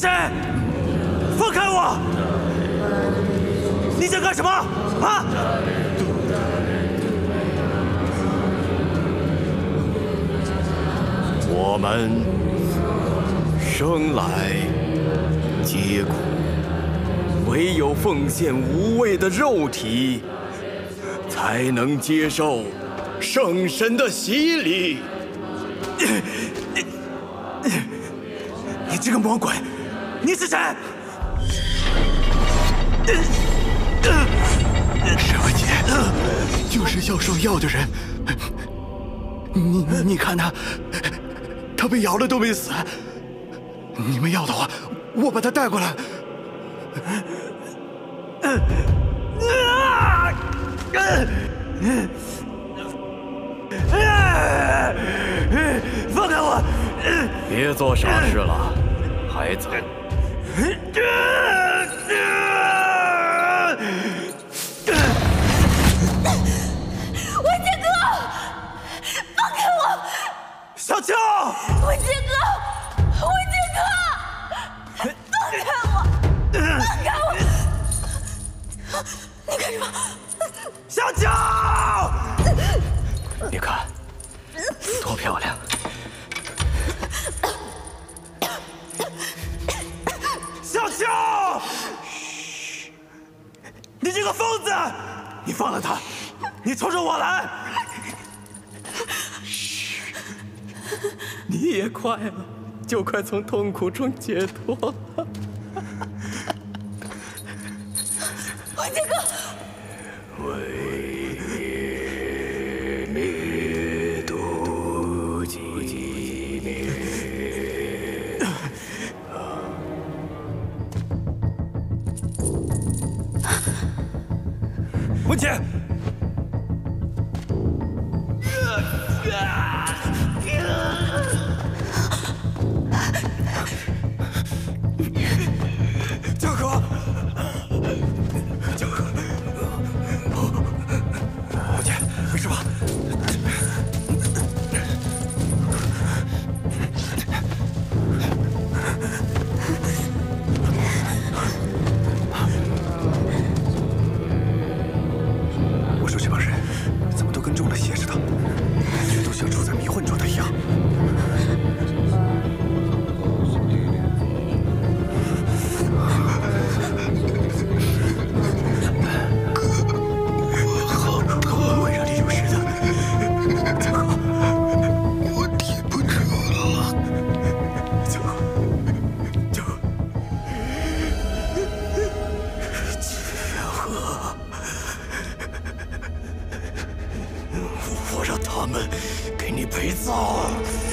谁？放开我！你想干什么？啊！ 我们生来皆苦，唯有奉献无畏的肉体，才能接受圣神的洗礼。 你这个魔鬼，你是谁？ 师傅姐，就是要受药的人。你看他被咬了都没死。你们要的话，我把他带过来。 放开我！ 别做傻事了，孩子。 文杰哥，放开我！ 小秋， 文杰哥，文杰哥，放开我！放开我！你干什么？ 小秋， 你看，多漂亮！ 小秋，嘘，你这个疯子！你放了他，你冲着我来！ 嘘，你也快了，就快从痛苦中解脱了。 文杰哥， 为灭度寂灭。 文杰，江河，江河，文杰，没事吧？我说这帮人怎么都跟中了邪似的，全都像处在迷幻状态一样。会让你有事的，江河，我挺不住了。江河，江河，江河。我让他们给你陪葬。